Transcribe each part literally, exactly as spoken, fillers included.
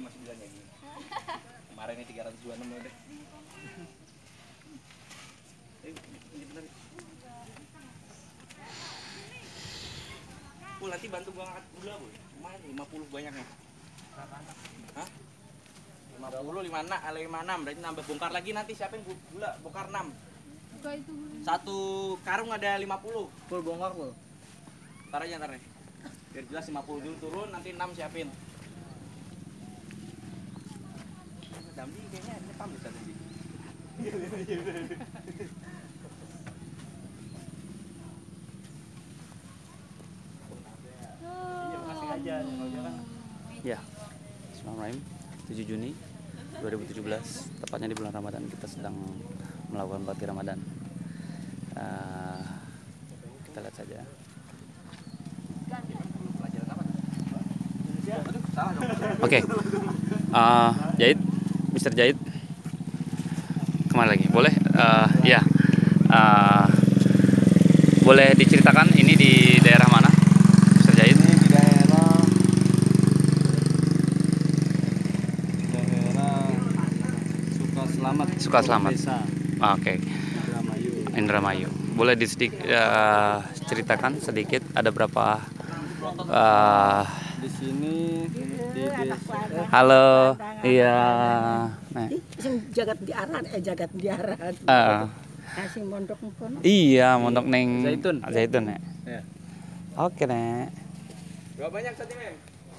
masih bilang ya gini. Kemarin ini tiga ratus dua puluh enam udah. Eh, ini benar. Bu, nanti bantu gua angkat gula, Bu. Lumayan lima puluh banyaknya. Hah? lima puluh, lima puluh enam, lima puluh enam, berarti nambah bongkar lagi nanti siapa yang gula? Bongkar enam. Satu karung ada lima puluh. Full bongkar loh. Ntar aja ntar ya. Biar jelas lima puluh dulu turun, nanti enam siapin. Damdi kayaknya ini pam bisa tadi. Iya, makasih aja kalau jalan. Ya. Bismillahirrahmanirrahim. tujuh Juni dua ribu tujuh belas, tepatnya di bulan Ramadan, kita sedang melakukan bakti Ramadan. Uh, kita lihat saja. Oke, okay. uh, Jahit, Mister Jahit, kemana lagi? Boleh, uh, ya, uh, boleh diceritakan ini di daerah mana, Mister Jahit? Ini di daerah daerah Suka Selamat. Suka Selamat. Desa. Ah, Oke. Okay. Indramayu. Indramayu. Boleh diceritakan uh, sedikit ada berapa? Uh, Di sini di desa. halo, iya. Nah. Sing jagat di aran, eh jagat di aran. Uh, Kasih mondok kono. iya, mondok neng Zaitun. Zaitun ya. Ya. Oke, Nek. Berapa banyak tadi, Mem?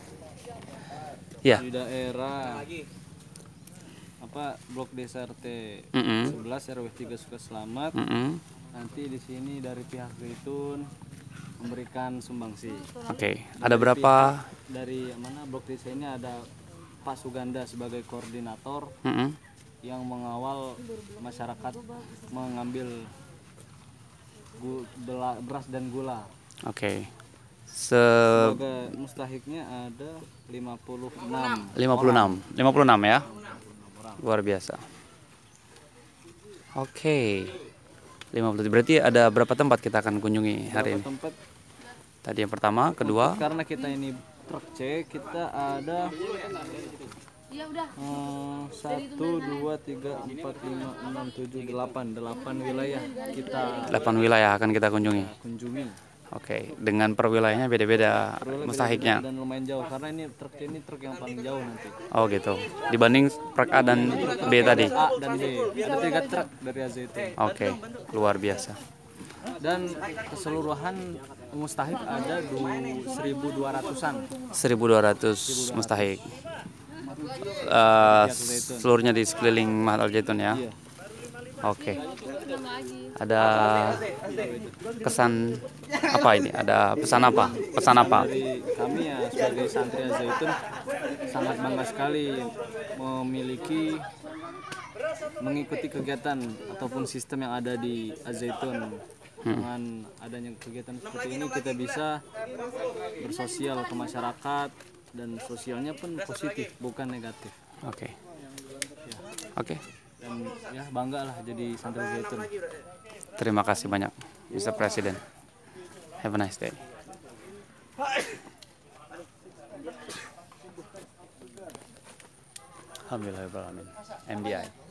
Ya. Di daerah apa Blok Desa R T Mm -mm. sebelas R W tiga Suka Selamat. Mm -mm. Nanti di sini dari pihak Zaitun memberikan sumbangsi. Oke, ada berapa? Pihak, dari mana Blok Desa ini ada Pak Suganda sebagai koordinator Mm -mm. yang mengawal masyarakat mengambil gu- bela- beras dan gula. Oke. Se Sebagai mustahiknya ada lima puluh enam. lima puluh enam. lima puluh enam ya. Luar biasa. Oke. lima puluh berarti ada berapa tempat kita akan kunjungi hari Beberapa ini? tempat Tadi yang pertama, kedua. untuk- karena kita ini truk C, kita ada eh, satu, dua, tiga, empat, lima, enam, tujuh, delapan, delapan wilayah kita delapan wilayah akan kita kunjungi. kunjungi. Oke, dengan per wilayahnya beda-beda Perlu mustahiknya. dan lumayan jauh karena ini truk C ini truk yang paling jauh nanti. Oh gitu. Dibanding truk A dan B tadi. A dan B ada tiga truk dari A Z itu. Oke, luar biasa. Dan keseluruhan mustahik ada seribu dua ratusan. seribu dua ratus mustahik. Eh, seluruhnya di sekeliling Mahal Zaitun ya. Iya. Oke. Ada kesan apa ini? Ada pesan apa? Pesan apa? Dari kami ya sebagai santri A Z itu sangat bangga sekali memiliki mengikuti kegiatan ataupun sistem yang ada di Azaitun. Dengan adanya kegiatan seperti ini kita bisa bersosial ke masyarakat dan sosialnya pun positif bukan negatif. Oke. Ya. Oke. Dan ya bangga lah jadi santri Azaitun. Terima kasih banyak, Mister Presiden. Have a nice day. Alhamdulillah, M D I.